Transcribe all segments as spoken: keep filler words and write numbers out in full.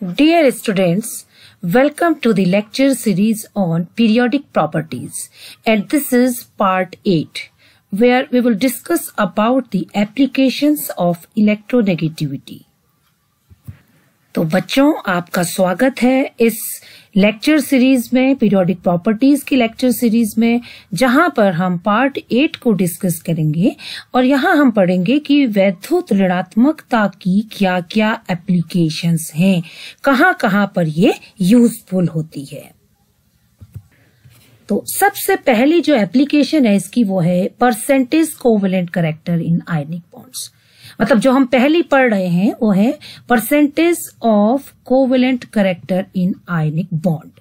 Dear students, welcome to the lecture series on periodic properties, and this is part eight, where we will discuss about the applications of electronegativity. तो बच्चों, आपका स्वागत है इस lecture series में, periodic properties की lecture series में, जहां पर हम पार्ट एट को डिस्कस करेंगे और यहां हम पढ़ेंगे कि वैद्युत ऋणात्मकता की क्या क्या एप्लीकेशंस हैं, कहां कहां पर ये यूजफुल होती है। तो सबसे पहली जो एप्लीकेशन है इसकी वो है percentage covalent character in ionic bonds. मतलब जो हम पहली पढ़ रहे हैं वो है percentage of covalent character in ionic bond.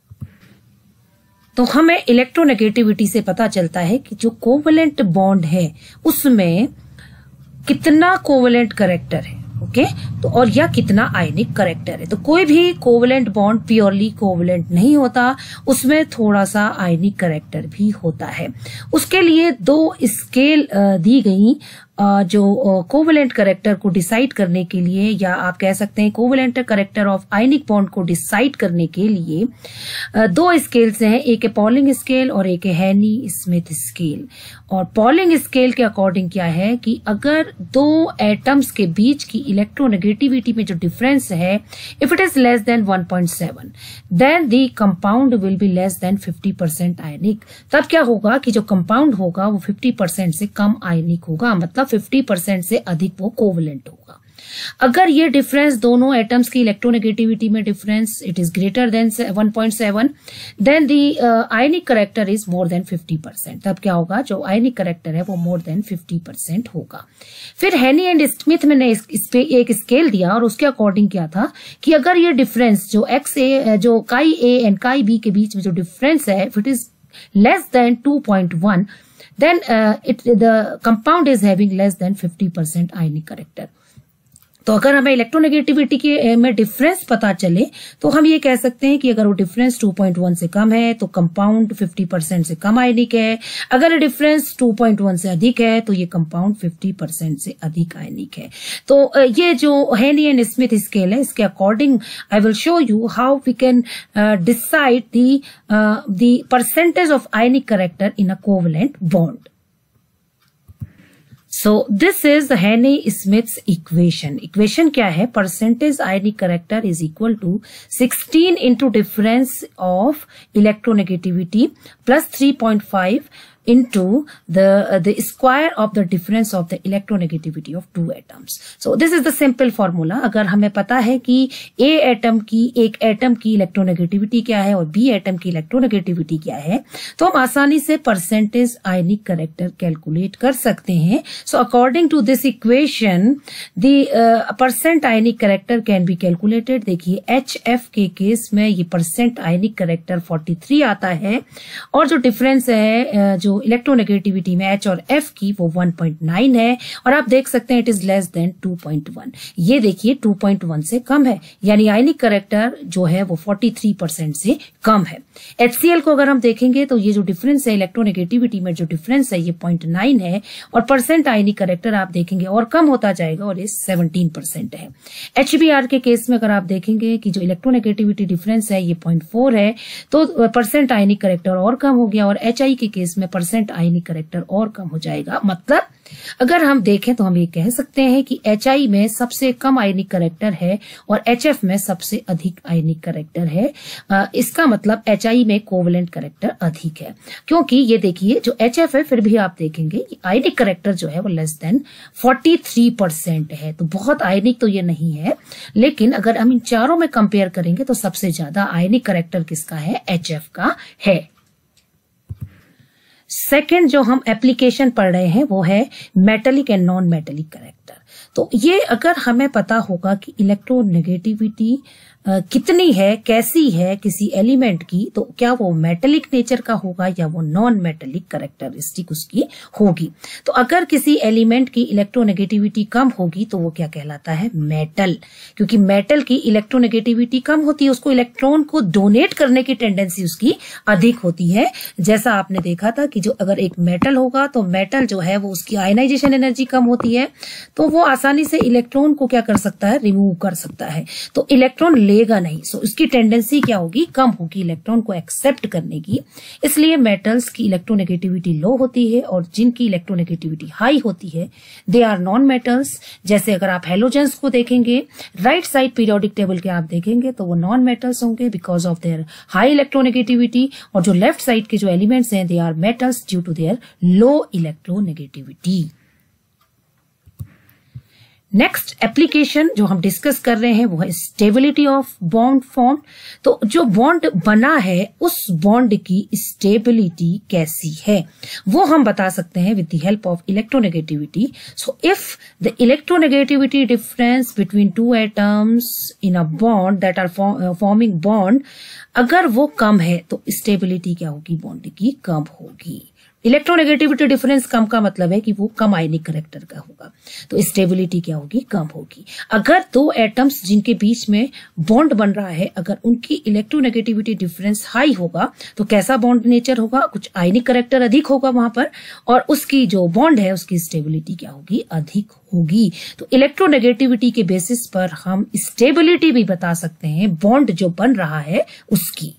तो हमें इलेक्ट्रोनेगेटिविटी से पता चलता है कि जो कोवेलेंट बॉन्ड है उसमें कितना कोवेलेंट कैरेक्टर है, ओके okay? तो और या कितना आयनिक कैरेक्टर है। तो कोई भी कोवेलेंट बॉन्ड प्योरली कोवेलेंट नहीं होता, उसमें थोड़ा सा आयनिक कैरेक्टर भी होता है। उसके लिए दो स्केल दी गई जो कोवेलेंट कैरेक्टर को डिसाइड करने के लिए, या आप कह सकते हैं covalent character of ionic bond को डिसाइड करने के लिए दो स्केल्स हैं, एक है पॉलिंग स्केल और एक है हैनी स्मिथ स्केल। और पॉलिंग स्केल के अकॉर्डिंग क्या है कि अगर दो एटम्स के बीच की इलेक्ट्रोनेगेटिविटी में जो डिफरेंस है, if it is less than one point seven, then the compound will be less than fifty percent ionic. तब क्या होगा कि जो कंपाउंड होगा वो फिफ्टी परसेंट से कम आयनिक होगा, मतलब फिफ्टी परसेंट से अधिक वो कोवेलेंट होगा। अगर ये डिफरेंस दोनों एटम्स की इलेक्ट्रोनेगेटिविटी में difference it is greater than one point seven, then the ionic character is more than fifty percent. तब क्या होगा, जो आयनिक कैरेक्टर है वो मोर देन फिफ्टी परसेंट होगा। फिर हैनी एंड स्मिथ ने इस, इस पे एक स्केल दिया और उसके अकॉर्डिंग क्या था कि अगर ये डिफरेंस जो एक्स ए जो काई ए एंड काई बी के बीच में जो डिफरेंस है, if it is less than two point one, then uh, it the compound is having less than fifty percent ionic character. तो अगर हमें इलेक्ट्रोनेगेटिविटी के में डिफरेंस पता चले तो हम ये कह सकते हैं कि अगर वो डिफरेंस टू पॉइंट वन से कम है तो कंपाउंड फिफ्टी परसेंट से कम आयनिक है, अगर डिफरेंस टू पॉइंट वन से अधिक है तो ये कंपाउंड फिफ्टी परसेंट से अधिक आयनिक है। तो ये जो हैनी एंड स्मिथ स्केल है, इसके according I will show you how we can decide the the percentage of ionic character in a covalent bond. So this is the Haney-Smith's equation. Equation क्या है? Percentage ionic character is equal to sixteen into difference of electronegativity plus three point five into the uh, the square of the difference of the electronegativity of two atoms. So this is the simple formula. अगर हमें पता है कि A atom की एक atom की electronegativity क्या है और B एटम की इलेक्ट्रोनेगेटिविटी क्या है, तो हम आसानी से परसेंटेज आयनिक कैरेक्टर कैलकुलेट कर सकते हैं। So according to this equation, the uh, percent ionic character can be calculated. देखिए H F के केस में ये percent ionic character forty three आता है और जो डिफरेंस है जो इलेक्ट्रोनेगेटिविटी में H और F की वो वन पॉइंट नाइन है, और आप देख सकते हैं it is less than two point one. ये देखिए टू पॉइंट वन से कम है, यानी आयनिक कैरेक्टर जो है वो फोर्टी थ्री परसेंट से कम है। H C l को अगर हम देखेंगे तो ये जो डिफरेंस है इलेक्ट्रोनेगेटिविटी में जो डिफरेंस है ये पॉइंट नाइन है, और परसेंट आयनिक कैरेक्टर आप देखेंगे और कम होता जाएगा और ये सेवनटीन परसेंट है। H B r के केस में अगर आप देखेंगे कि जो इलेक्ट्रोनेगेटिविटी डिफरेंस है ये पॉइंट फोर है, तो परसेंट आयनिक कैरेक्टर और कम हो गया, और H I के केस में परसेंट आयनिक कैरेक्टर और कम हो जाएगा। मतलब अगर हम देखें तो हम ये कह सकते हैं कि H I में सबसे कम आयनिक कैरेक्टर है और H F में सबसे अधिक आयनिक कैरेक्टर है। आ, इसका मतलब H I में कोवेलेंट कैरेक्टर अधिक है, क्योंकि ये देखिए जो H F है फिर भी आप देखेंगे कि आयनिक कैरेक्टर जो है वो less than forty three percent है। तो बहुत आयनिक तो ये नहीं है, लेकिन अगर हम इन चारों में कंपेयर करेंगे तो सबसे ज्यादा आयनिक कैरेक्टर किसका है? H F का है। सेकेंड जो हम एप्लीकेशन पढ़ रहे हैं वो है metallic and non metallic character. तो ये अगर हमें पता होगा कि इलेक्ट्रोनेगेटिविटी कितनी है, कैसी है किसी एलिमेंट की, तो क्या वो मेटेलिक नेचर का होगा या वो नॉन मेटेलिक कैरेक्टरिस्टिक उसकी होगी। तो अगर किसी एलिमेंट की इलेक्ट्रोनेगेटिविटी कम होगी तो वो क्या कहलाता है? मेटल। क्योंकि मेटल की इलेक्ट्रोनेगेटिविटी कम होती है, उसको इलेक्ट्रॉन को डोनेट करने की टेंडेंसी उसकी अधिक होती है। जैसा आपने देखा था कि जो अगर एक मेटल होगा तो मेटल जो है वो उसकी आयनाइजेशन एनर्जी कम होती है, तो वो आसानी आसानी से इलेक्ट्रॉन को क्या कर सकता है, रिमूव कर सकता है, तो इलेक्ट्रॉन लेगा नहीं। सो इसकी टेंडेंसी क्या होगी, कम होगी इलेक्ट्रॉन को एक्सेप्ट करने की। इसलिए मेटल्स की इलेक्ट्रोनेगेटिविटी लो होती है और जिनकी इलेक्ट्रोनेगेटिविटी हाई होती है दे आर नॉन मेटल्स। जैसे अगर आप हेलोजेंस को देखेंगे, राइट साइड पीरियोडिक टेबल के आप देखेंगे तो वो नॉन मेटल्स होंगे because of their high electronegativity, और जो लेफ्ट साइड के जो एलिमेंट्स हैं they are metals due to their low electronegativity. Next application जो हम डिस्कस कर रहे हैं वो है स्टेबिलिटी ऑफ बॉन्ड फॉर्म। तो जो बॉन्ड बना है उस बॉन्ड की स्टेबिलिटी कैसी है वो हम बता सकते हैं with the help of electronegativity. So if the electronegativity difference between two atoms in a bond that are forming bond, अगर वो कम है तो स्टेबिलिटी क्या होगी, बॉन्ड की कम होगी। इलेक्ट्रोनेगेटिविटी डिफरेंस कम का मतलब है कि वो कम आयनिक कैरेक्टर का होगा, तो स्टेबिलिटी क्या होगी, कम होगी। अगर दो एटम्स जिनके बीच में बॉन्ड बन रहा है अगर उनकी इलेक्ट्रोनेगेटिविटी डिफरेंस हाई होगा तो कैसा बॉन्ड नेचर होगा, कुछ आयनिक कैरेक्टर अधिक होगा वहां पर, और उसकी जो बॉन्ड है उसकी स्टेबिलिटी क्या होगी, अधिक होगी। तो इलेक्ट्रोनेगेटिविटी के बेसिस पर हम स्टेबिलिटी भी बता सकते हैं बॉन्ड जो बन रहा है उसकी।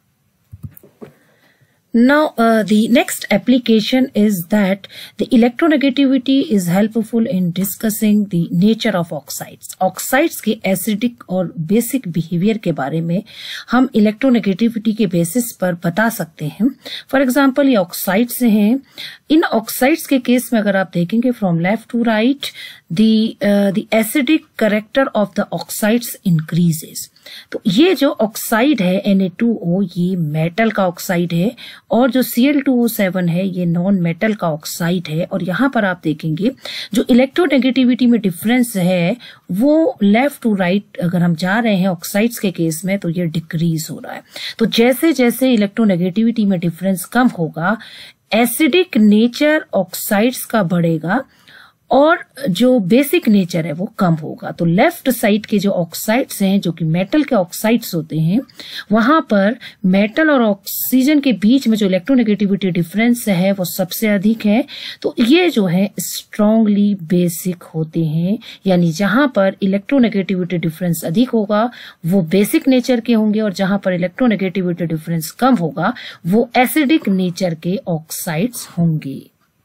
Now, uh, the next application is that the electronegativity is helpful in discussing the nature of oxides. Oxides के acidic और basic behavior के बारे में हम electronegativity के basis पर बता सकते हैं। For example, ये oxides हैं। इन oxides के केस में अगर आप देखेंगे from left to right, the uh, the acidic character of the oxides increases. तो ये जो ऑक्साइड है एन ए टू ओ ये मेटल का ऑक्साइड है, और जो C L two O seven है ये नॉन मेटल का ऑक्साइड है। और यहाँ पर आप देखेंगे जो इलेक्ट्रोनेगेटिविटी में डिफरेंस है वो लेफ्ट टू राइट अगर हम जा रहे हैं ऑक्साइड्स के केस में तो ये डिक्रीज हो रहा है। तो जैसे जैसे इलेक्ट्रोनेगेटिविटी में डिफरेंस कम होगा एसिडिक नेचर ऑक्साइड्स का बढ़ेगा और जो बेसिक नेचर है वो कम होगा। तो लेफ्ट साइड के जो ऑक्साइड्स हैं जो कि मेटल के ऑक्साइड्स होते हैं वहां पर मेटल और ऑक्सीजन के बीच में जो इलेक्ट्रोनेगेटिविटी डिफरेंस है वो सबसे अधिक है। तो ये जो है स्ट्रांगली बेसिक होते हैं, यानी जहां पर इलेक्ट्रोनेगेटिविटी डिफरेंस अधिक होगा वो बेसिक नेचर के होंगे और जहां पर इलेक्ट्रोनेगेटिविटी डिफरेंस कम होगा वो एसिडिक नेचर के ऑक्साइड्स होंगे।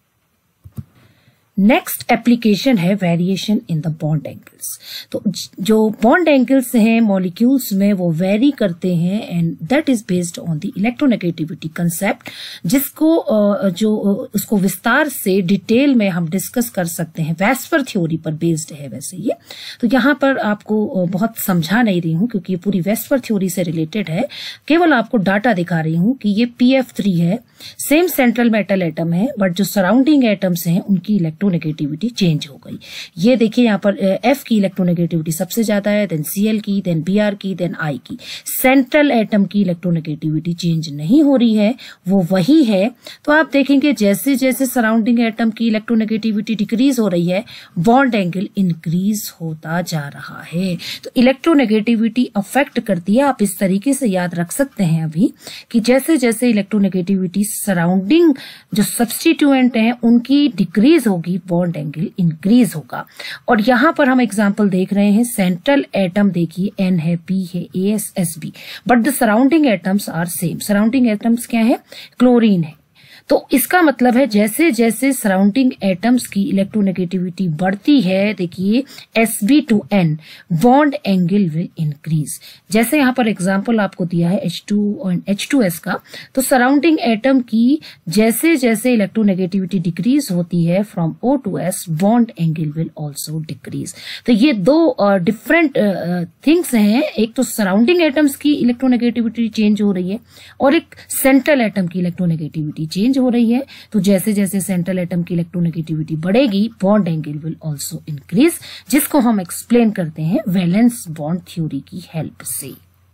नेक्स्ट एप्लीकेशन है variation in the bond angles. तो जो बॉन्ड एंगल्स हैं मॉलिक्यूल्स में वो वेरी करते हैं and that is based on the electronegativity concept, जिसको जो उसको विस्तार से डिटेल में हम डिस्कस कर सकते हैं। वेस्पर थ्योरी पर बेस्ड है वैसे ये, तो यहाँ पर आपको बहुत समझा नहीं रही हूँ क्योंकि ये पूरी वेस्पर थ्योरी से रिलेटेड है, केवल आपको डाटा दिखा रही हूँ कि ये पी एफ थ्री है, सेम सेंट्रल मेटल एटम है, बट जो सराउंडिंग एटम्स हैं उनकी इलेक्ट्रोनेगेटिविटी चेंज हो गई। ये देखिए यहाँ पर एफ की इलेक्ट्रोनेगेटिविटी सबसे ज्यादा है, देन सी एल की, देन बी आर की, देन आई की। सेंट्रल एटम की इलेक्ट्रोनेगेटिविटी चेंज नहीं हो रही है, वो वही है। तो आप देखेंगे जैसे जैसे सराउंडिंग एटम की इलेक्ट्रोनेगेटिविटी डिक्रीज हो रही है बॉन्ड एंगल इंक्रीज होता जा रहा है। तो इलेक्ट्रोनेगेटिविटी अफेक्ट करती है, आप इस तरीके से याद रख सकते हैं अभी कि जैसे जैसे इलेक्ट्रोनेगेटिविटी सराउंडिंग जो सब्स्टिट्यूएंट हैं उनकी डिक्रीज होगी बॉन्ड एंगल इंक्रीज होगा। और यहां पर हम एग्जांपल देख रहे हैं सेंट्रल एटम देखिए एन है, पी है, A S S B, but the surrounding atoms are same. Surrounding atoms क्या है, क्लोरीन है। तो इसका मतलब है जैसे जैसे सराउंडिंग एटम्स की इलेक्ट्रोनेगेटिविटी बढ़ती है, देखिए S B to N bond angle will increase. जैसे यहां पर एग्जांपल आपको दिया है एच टू और एच टू एस का, तो सराउंडिंग एटम की जैसे जैसे इलेक्ट्रोनेगेटिविटी डिक्रीज होती है from O to S bond angle will also decrease. तो ये दो डिफरेंट थिंग्स हैं, एक तो सराउंडिंग एटम्स की इलेक्ट्रोनेगेटिविटी चेंज हो रही है और एक सेंट्रल एटम की इलेक्ट्रोनेगेटिविटी चेंज हो रही है। तो जैसे जैसे सेंट्रल एटम की इलेक्ट्रोनेगेटिविटी बढ़ेगी bond angle will also increase, जिसको हम एक्सप्लेन करते हैं वैलेंस बॉन्ड थ्योरी की हेल्प से,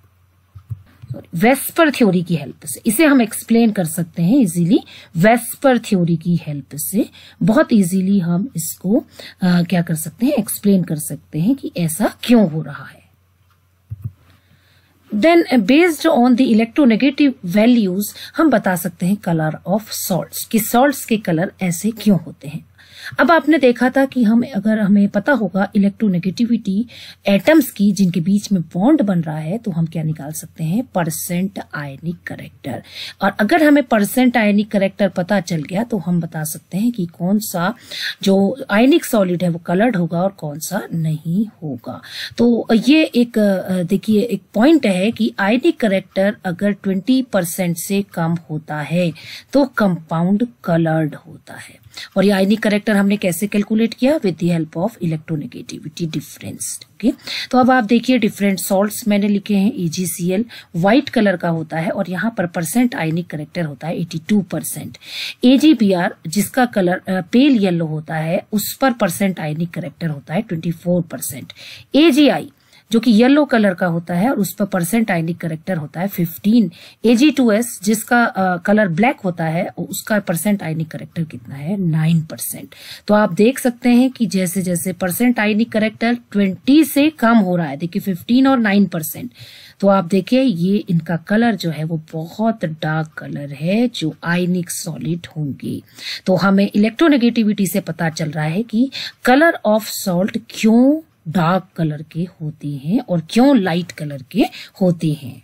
सॉरी वेस्पर थ्योरी की हेल्प से। इसे हम एक्सप्लेन कर सकते हैं इजीली वेस्पर थ्योरी की हेल्प से। बहुत इजीली हम इसको आ, क्या कर सकते हैं, एक्सप्लेन कर सकते हैं कि ऐसा क्यों हो रहा है। Then based on the electronegative values हम बता सकते हैं कलर ऑफ सॉल्ट्स, कि सॉल्ट्स के कलर ऐसे क्यों होते हैं। अब आपने देखा था कि हम अगर हमें पता होगा इलेक्ट्रोनेगेटिविटी एटम्स की जिनके बीच में बॉन्ड बन रहा है तो हम क्या निकाल सकते हैं, परसेंट आयनिक करेक्टर। और अगर हमें परसेंट आयनिक करेक्टर पता चल गया तो हम बता सकते हैं कि कौन सा जो आयनिक सॉलिड है वो कलर्ड होगा और कौन सा नहीं होगा। तो ये एक देखिए एक पॉइंट है कि आयनिक करेक्टर अगर ट्वेंटी परसेंट से कम होता है तो कंपाउंड कलर्ड होता है। और ये आयनिक करेक्टर हमने कैसे कैलकुलेट किया, with the help of electronegativity difference. Okay, तो अब आप देखिए डिफरेंट सॉल्ट्स मैंने लिखे हैं। A G C L white colour का होता है और यहाँ पर परसेंट आयनिक करेक्टर होता है eighty two percent. A G B R जिसका कलर पेल येलो होता है उस पर परसेंट आयनिक करेक्टर होता है twenty four percent. A G I जो कि येलो कलर का होता है और उस पर परसेंट आयनिक करेक्टर होता है fifteen. A G two S जिसका कलर ब्लैक होता है उसका परसेंट आयनिक करेक्टर कितना है, नाइन परसेंट। तो आप देख सकते हैं कि जैसे जैसे परसेंट आयनिक करेक्टर ट्वेंटी से कम हो रहा है, देखिए फिफ्टीन और नाइन परसेंट, तो आप देखिए ये इनका कलर जो है वो बहुत डार्क कलर है जो आयनिक सॉलिड होंगे। तो हमें इलेक्ट्रोनेगेटिविटी से पता चल रहा है कि कलर ऑफ सॉल्ट क्यों डार्क कलर के होते हैं और क्यों लाइट कलर के होते हैं।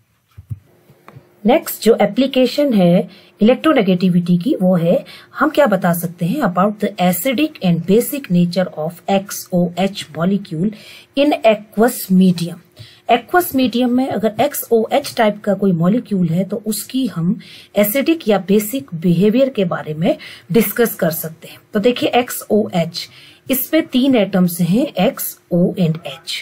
नेक्स्ट जो एप्लीकेशन है इलेक्ट्रोनेगेटिविटी की वो है, हम क्या बता सकते हैं about the acidic and basic nature of X O H molecule in aqueous medium. Aqueous medium में अगर एक्स ओ एच टाइप का कोई मॉलिक्यूल है तो उसकी हम एसिडिक या बेसिक बिहेवियर के बारे में डिस्कस कर सकते हैं। तो देखिए एक्स ओ एच, इसमें तीन एटम्स हैं X, O एंड H।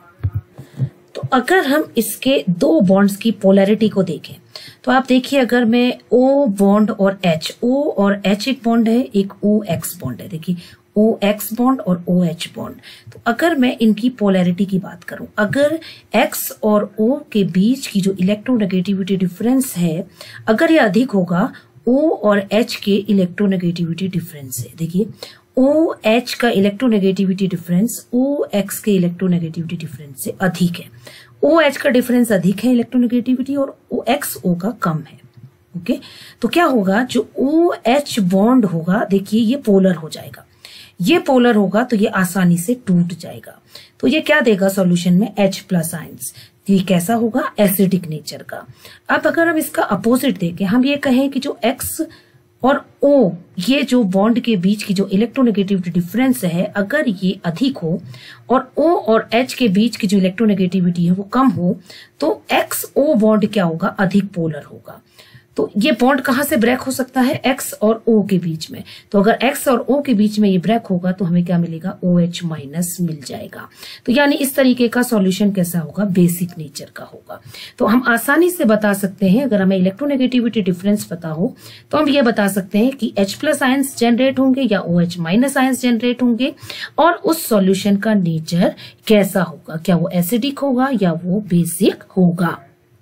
तो अगर हम इसके दो बॉन्ड्स की पोलैरिटी को देखें तो आप देखिए अगर मैं O बॉन्ड और H, O और H एक बॉन्ड है, एक O X बॉन्ड है, देखिए O X बॉन्ड और O H बॉन्ड। तो अगर मैं इनकी पोलैरिटी की बात करूं, अगर X और O के बीच की जो इलेक्ट्रोनेगेटिविटी डिफरेंस है अगर ये अधिक होगा O और H के इलेक्ट्रोनेगेटिविटी डिफरेंस से, देखिए O H का इलेक्ट्रोनेगेटिविटी डिफरेंस O X के इलेक्ट्रोनेगेटिविटी डिफरेंस से अधिक है। O H का डिफरेंस अधिक है इलेक्ट्रोनेगेटिविटी और O X O का कम है। ओके, तो क्या होगा, जो O H बॉन्ड होगा देखिए ये पोलर हो जाएगा, ये पोलर होगा तो ये आसानी से टूट जाएगा। तो ये क्या देगा सॉल्यूशन में, H प्लस आयंस। ये कैसा होगा, एसिडिक नेचर का। अब अगर हम इसका अपोजिट देखें, हम ये कहें कि जो X और O ये जो बॉन्ड के बीच की जो इलेक्ट्रोनेगेटिविटी डिफरेंस है अगर ये अधिक हो और O और H के बीच की जो इलेक्ट्रोनेगेटिविटी है वो कम हो तो X O बॉन्ड क्या होगा, अधिक पोलर होगा। तो ये बॉन्ड कहां से ब्रेक हो सकता है, X और O के बीच में। तो अगर X और O के बीच में ये ब्रेक होगा तो हमें क्या मिलेगा, OH माइनस मिल जाएगा। तो यानी इस तरीके का सॉल्यूशन कैसा होगा, बेसिक नेचर का होगा। तो हम आसानी से बता सकते हैं, अगर हमें इलेक्ट्रोनेगेटिविटी डिफरेंस पता हो तो हम ये बता सकते हैं कि H प्लस आयंस जनरेट होंगे या OH माइनस आयंस जनरेट होंगे और उस सॉल्यूशन का नेचर कैसा होगा, क्या वो एसिडिक होगा या वो बेसिक होगा।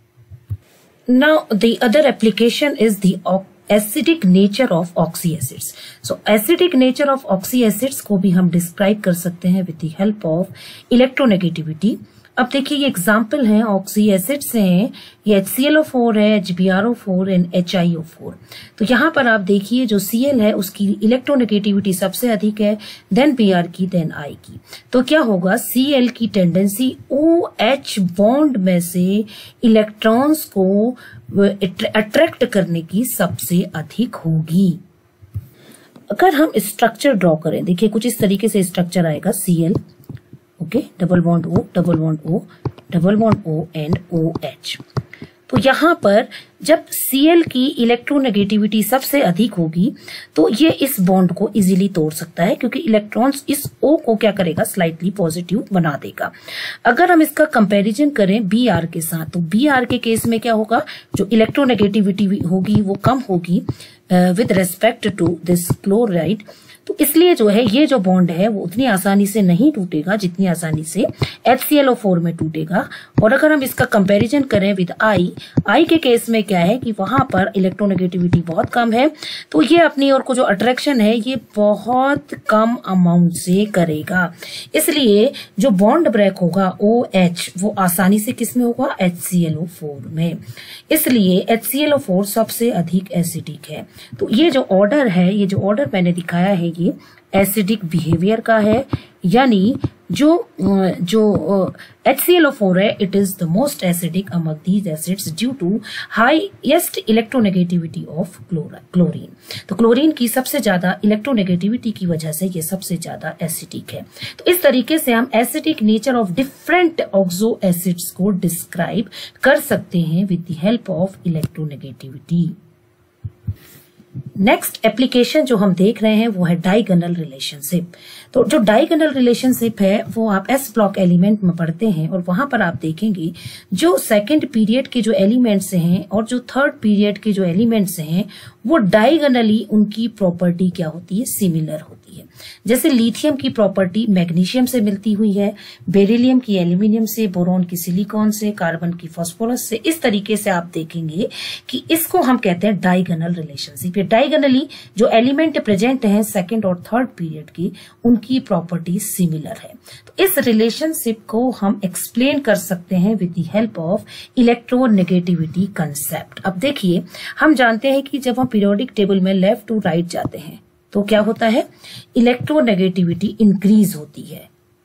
Now the other application is the acidic nature of oxy acids. So acidic nature of oxy acids को भी हम describe कर सकते हैं with the help of electronegativity. अब देखिए ये एग्जाम्पल है ऑक्सी एसिड से हैं, ये H C L O four है, H B R O four and H I O four. तो यहाँ पर आप देखिए जो Cl है उसकी इलेक्ट्रोनेगेटिविटी सबसे अधिक है, देन Br की, देन I की। तो क्या होगा, Cl की टेंडेंसी OH बॉन्ड में से इलेक्ट्रॉन्स को अट्रैक्ट करने की सबसे अधिक होगी। अगर हम स्ट्रक्चर ड्रॉ करें, देखिए कुछ इस तरीके से स्ट्रक्चर आएगा Cl, okay, double bond O, double bond O, double bond O and OH। तो यहाँ पर जब Cl की इलेक्ट्रोनेगेटिविटी सबसे अधिक होगी तो ये इस बॉन्ड को इजीली तोड़ सकता है क्योंकि इलेक्ट्रॉन्स इस O को क्या करेगा, स्लाइटली पॉजिटिव बना देगा। अगर हम इसका कंपैरिजन करें Br के साथ तो Br के केस में क्या होगा, जो इलेक्ट्रोनेगेटिविटी होगी वो कम होगी with respect to this chloride. तो इसलिए जो है ये जो बॉन्ड है वो उतनी आसानी से नहीं टूटेगा जितनी आसानी से H C L O four में टूटेगा। और अगर हम इसका कंपैरिजन करें विद आई, आई के केस में क्या है कि वहां पर इलेक्ट्रोनेगेटिविटी बहुत कम है तो ये अपनी ओर को जो अट्रैक्शन है ये बहुत कम अमाउंट से करेगा। इसलिए जो बॉन्ड ब्रेक होगा OH वो आसानी से किस में होगा, H C L O four में। इसलिए H C L O four सबसे अधिक एसिडिक है। तो ये जो ऑर्डर है, ये जो ऑर्डर मैंने दिखाया है ये एसिडिक बिहेवियर का है, यानी जो जो H C L O four है, it is the most acidic among these acids due to highest electronegativity of chlorine. तो क्लोरीन की सबसे ज्यादा इलेक्ट्रोनेगेटिविटी की वजह से ये सबसे ज्यादा एसिडिक है। तो इस तरीके से हम acidic nature of different oxo acids को डिस्क्राइब कर सकते हैं with the help of electronegativity. Next application जो हम देख रहे हैं वो है डायगोनल रिलेशनशिप। तो जो डायगोनल रिलेशनशिप है वो आप एस ब्लॉक एलिमेंट में पढ़ते हैं और वहां पर आप देखेंगे जो सेकंड पीरियड के जो एलिमेंट्स हैं और जो थर्ड पीरियड के जो एलिमेंट्स हैं वो डायगोनली उनकी प्रॉपर्टी क्या होती है, सिमिलर होती है। जैसे लिथियम की प्रॉपर्टी मैग्नीशियम से मिलती हुई है, बेरिलियम की एल्यूमिनियम से, बोरॉन की सिलिकॉन से, कार्बन की फास्फोरस से। इस तरीके से आप देखेंगे कि इसको हम कहते हैं डायगोनल रिलेशनशिप। ये डायगोनली जो एलिमेंट प्रेजेंट हैं सेकंड और थर्ड पीरियड की, उनकी प्रॉपर्टी सिमिलर है। तो इस रिलेशनशिप को हम एक्सप्लेन कर सकते हैं with the help of electronegativity concept. अब देखिए, हम जानते हैं कि जब हम पीरियोडिक टेबल में लेफ्ट टू राइट जाते हैं तो क्या होता है, इलेक्ट्रोनेगेटिविटी इंक्रीज होती है,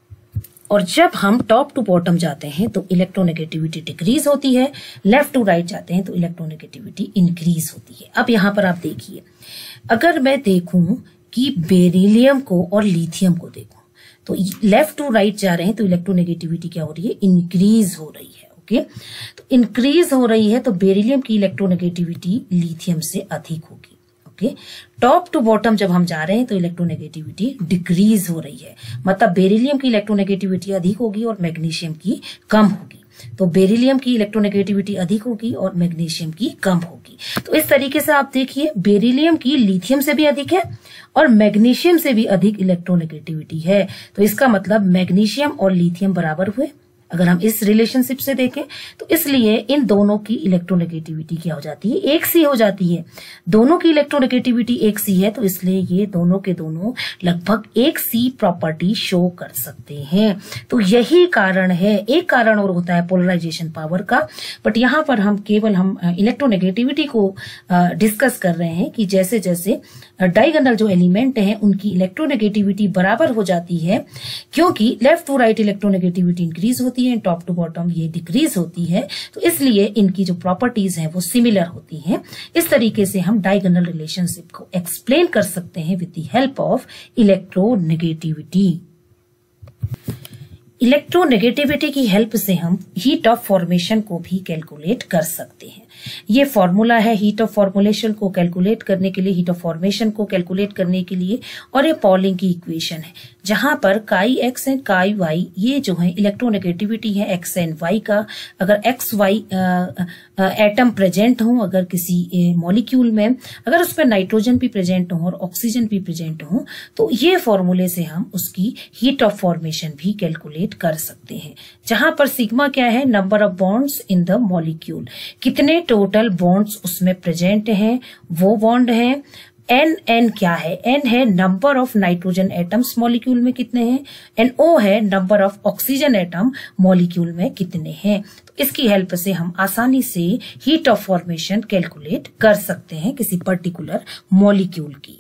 और जब हम टॉप टू बॉटम जाते हैं तो इलेक्ट्रोनेगेटिविटी डिक्रीज होती है। लेफ्ट टू राइट जाते हैं तो इलेक्ट्रोनेगेटिविटी इंक्रीज होती है। अब यहां पर आप देखिए, अगर मैं देखूं कि बेरिलियम को और लिथियम को देखूं तो लेफ्ट टू राइट जा रहे हैं तो इलेक्ट्रोनेगेटिविटी क्या हो रही है, इंक्रीज हो रही है। ओके, तो इंक्रीज हो रही है तो बेरिलियम की इलेक्ट्रोनेगेटिविटी लिथियम से अधिक होगी। ओके, टॉप टू बॉटम जब हम जा रहे हैं तो इलेक्ट्रोनेगेटिविटी डिक्रीज हो रही है, मतलब बेरिलियम की इलेक्ट्रोनेगेटिविटी अधिक होगी और मैग्नीशियम की कम होगी। तो बेरिलियम की इलेक्ट्रोनेगेटिविटी अधिक होगी और मैग्नीशियम की कम होगी। तो इस तरीके से आप देखिए, बेरिलियम की लिथियम से भी अधिक है और मैग्नीशियम से भी अधिक इलेक्ट्रोनेगेटिविटी है। तो इसका मतलब मैग्नीशियम और लिथियम बराबर हुए अगर हम इस रिलेशनशिप से देखें। तो इसलिए इन दोनों की इलेक्ट्रोनेगेटिविटी क्या हो जाती है, एक सी हो जाती है। दोनों की इलेक्ट्रोनेगेटिविटी एक सी है तो इसलिए ये दोनों के दोनों लगभग एक सी प्रॉपर्टी शो कर सकते हैं। तो यही कारण है, एक कारण और होता है पोलराइजेशन पावर का, बट यहां पर हम केवल हम इलेक्ट्रोनेगेटिविटी को डिस्कस कर रहे हैं कि जैसे जैसे डायगोनल जो एलिमेंट हैं उनकी इलेक्ट्रोनेगेटिविटी बराबर हो जाती है, क्योंकि left to right electronegativity increase होती है, टॉप टू बॉटम ये डिक्रीज होती है, तो इसलिए इनकी जो प्रॉपर्टीज हैं वो सिमिलर होती हैं। इस तरीके से हम डायगोनल रिलेशनशिप को एक्सप्लेन कर सकते हैं with the help of electronegativity. Electronegativity की हेल्प से हम हीट ऑफ फॉर्मेशन को भी कैलकुलेट कर सकते हैं। ये फॉर्मूला है हीट ऑफ फॉर्मुलेशन को कैलकुलेट करने के लिए, हीट ऑफ फॉर्मेशन को कैलकुलेट करने के लिए, और ये पॉलिंग की इक्वेशन है जहां पर काई एक्स एंड काई वाई ये जो है इलेक्ट्रोनेगेटिविटी है एक्स एंड वाई का। अगर एक्स वाई एटम प्रेजेंट हो अगर किसी मॉलिक्यूल में, अगर उसमें नाइट्रोजन भी प्रेजेंट हो और ऑक्सीजन भी प्रेजेंट हो, तो ये फॉर्मूले से हम उसकी हीट ऑफ फॉर्मेशन भी कैलकुलेट कर सकते हैं। जहां पर सिग्मा क्या है, number of bonds in the molecule, कितने टोटल बॉन्ड्स उसमें प्रेजेंट हैं वो बॉन्ड हैं। एन एन क्या है, एन है number of nitrogen atoms molecule में कितने हैं, एन ओ है number of oxygen atom molecule में कितने हैं। तो इसकी हेल्प से हम आसानी से हीट ऑफ फॉर्मेशन कैलकुलेट कर सकते हैं किसी पर्टिकुलर मॉलिक्यूल की।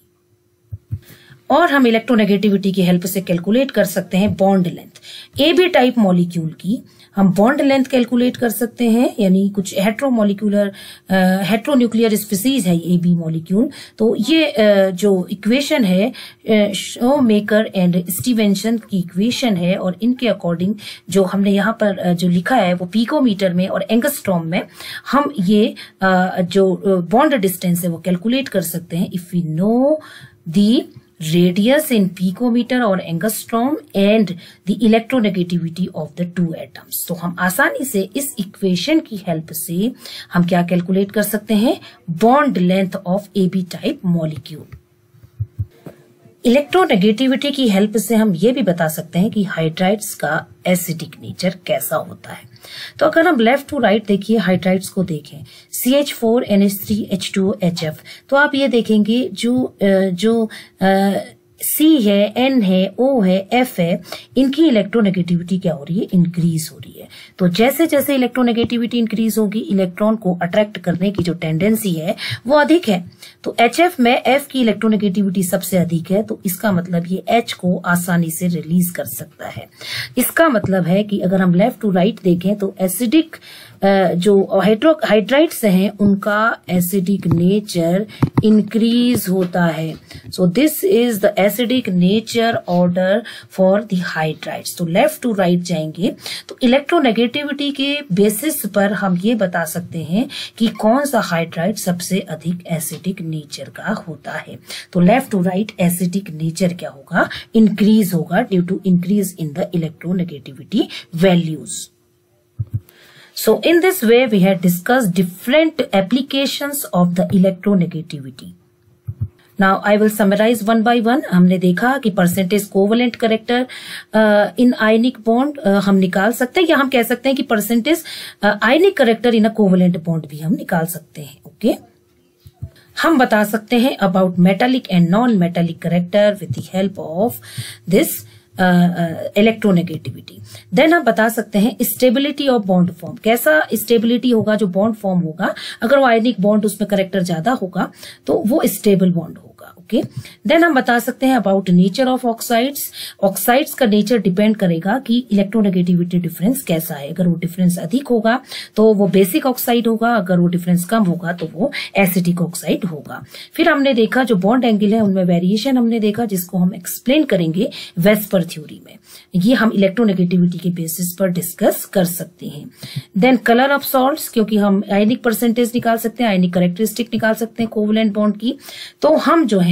और हम इलेक्ट्रोनेगेटिविटी की हेल्प से कैलकुलेट कर सकते हैं bond length. A B type molecule की हम बॉन्ड लेंथ कैलकुलेट कर सकते हैं, यानी कुछ हेट्रोमोलिकुलर हेट्रोन्यूक्लियर स्पीसीज है ए बी मॉलिक्यूल। तो ये uh, जो इक्वेशन है शोमेकर एंड स्टीवेंसन की इक्वेशन है, और इनके अकॉर्डिंग जो हमने यहाँ पर uh, जो लिखा है वो पिकोमीटर में और एंगस्ट्रॉम में हम ये uh, जो बॉन्ड डिस्टेंस है वो कैलकुलेट कर सकते हैं if we know the radius in picometer और angstrom and the electronegativity of the two atoms. तो हम आसानी से इस इक्वेशन की हेल्प से हम क्या कैलकुलेट कर सकते हैं, bond length of A B type molecule. Electronegativity की हेल्प से हम ये भी बता सकते हैं कि हाइड्राइड्स का एसिडिक नेचर कैसा होता है। तो अगर हम लेफ्ट टू राइट देखिए, हाइड्राइड्स को देखें, C H four N H three H two O H F, तो आप ये देखेंगे जो जो सी है, एन है, ओ है, एफ है, इनकी इलेक्ट्रोनेगेटिविटी क्या हो रही है, इंक्रीज हो रही है। है। तो जैसे जैसे इलेक्ट्रोनेगेटिविटी इंक्रीज होगी, इलेक्ट्रॉन को अट्रैक्ट करने की जो टेंडेंसी है वो अधिक है। तो एच एफ में एफ की इलेक्ट्रोनेगेटिविटी सबसे अधिक है, तो इसका मतलब ये एच को आसानी से रिलीज कर सकता है। इसका मतलब है कि अगर हम लेफ्ट टू राइट देखें तो एसिडिक जो हाइड्रो हाइड्राइड्स हैं उनका एसिडिक नेचर इंक्रीज होता है। So this is the acidic nature order for the hydrides. तो लेफ्ट टू राइट जाएंगे तो इलेक्ट्रोनेगेटिविटी के बेसिस पर हम ये बता सकते हैं कि कौन सा हाइड्राइड सबसे अधिक एसिडिक नेचर का होता है। तो left to right acidic nature क्या होगा, इंक्रीज होगा due to increase in the electronegativity values. So in this way we have discussed different applications of the electronegativity. Now I will summarize one by one. हमने देखा कि percentage covalent character in ionic bond हम निकाल सकते हैं, या हम कह सकते हैं कि percentage ionic character in a covalent bond भी हम निकाल सकते हैं। Okay okay? हम बता सकते हैं about metallic and non metallic character with the help of this electronegativity. Then हम बता सकते हैं स्टेबिलिटी ऑफ बॉन्ड फॉर्म, कैसा स्टेबिलिटी होगा जो बॉन्ड फॉर्म होगा, अगर वो आयनिक बॉन्ड उसमें करेक्टर ज्यादा होगा तो वो स्टेबल बॉन्ड होगा। ओके देन हम बता सकते हैं about nature of oxides. Oxides का नेचर डिपेंड करेगा कि इलेक्ट्रोनेगेटिविटी डिफरेंस कैसा है। अगर वो डिफरेंस अधिक होगा तो वो बेसिक ऑक्साइड होगा, अगर वो डिफरेंस कम होगा तो वो एसिडिक ऑक्साइड होगा। फिर हमने देखा जो बॉन्ड एंगल है उनमें वेरिएशन हमने देखा, जिसको हम एक्सप्लेन करेंगे वेस्पर थ्योरी में। ये हम इलेक्ट्रोनेगेटिविटी के बेसिस पर डिस्कस कर सकते हैं। देन कलर ऑफ सॉल्ट्स, क्योंकि हम आयनिक परसेंटेज निकाल सकते हैं, आयनिक कैरेक्टरिस्टिक निकाल सकते हैं कोवलेंट बॉन्ड की, तो हम जो है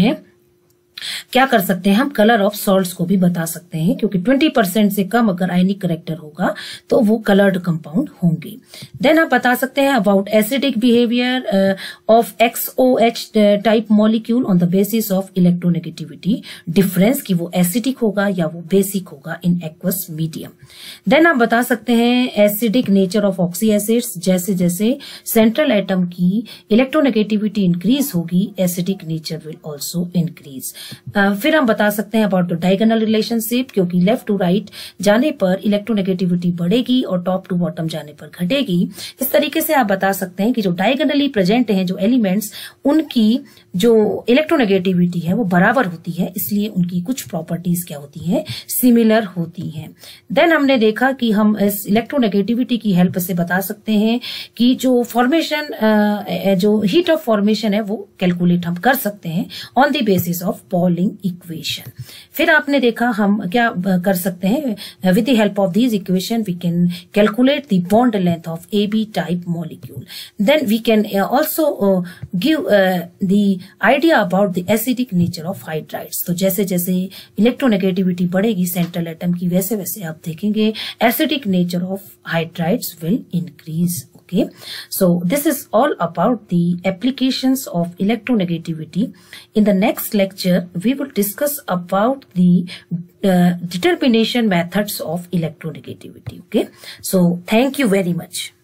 क्या कर सकते हैं, हम कलर ऑफ सॉल्ट्स को भी बता सकते हैं, क्योंकि ट्वेंटी परसेंट से कम अगर आयनिक करेक्टर होगा तो वो कलर्ड कंपाउंड होंगे। देन आप बता सकते हैं about acidic behaviour of X O H type molecule on the basis of electronegativity difference, कि वो एसिडिक होगा या वो बेसिक होगा इन एक्वस मीडियम। देन आप बता सकते हैं acidic nature of oxy acids, जैसे जैसे सेंट्रल एटम की इलेक्ट्रोनेगेटिविटी इंक्रीज होगी acidic nature will also increase. Uh, फिर हम बता सकते हैं अबाउट द डायगोनल रिलेशनशिप, क्योंकि लेफ्ट टू राइट जाने पर इलेक्ट्रोनेगेटिविटी बढ़ेगी और टॉप टू बॉटम जाने पर घटेगी। इस तरीके से आप बता सकते हैं कि जो डायगोनली प्रेजेंट हैं जो एलिमेंट्स, उनकी जो इलेक्ट्रोनेगेटिविटी है वो बराबर होती है, इसलिए उनकी कुछ प्रॉपर्टीज क्या होती हैं, सिमिलर होती हैं। देन हमने देखा कि हम इस इलेक्ट्रोनेगेटिविटी की हेल्प से बता सकते हैं कि जो फॉर्मेशन जो हीट ऑफ फॉर्मेशन है वो कैलकुलेट हम कर सकते हैं on the basis of Pauling equation. फिर आपने देखा हम क्या कर सकते हैं, with the help of these equation we can calculate the bond length of A B type molecule. Then we can also give the idea about the acidic nature of hydrides. तो जैसे जैसे इलेक्ट्रोनेगेटिविटी बढ़ेगी central atom की, वैसे वैसे आप देखेंगे acidic nature of hydrides will increase. Okay, so this is all about the applications of electronegativity. In the next lecture, we will discuss about the uh, determination methods of electronegativity. Okay, so thank you very much.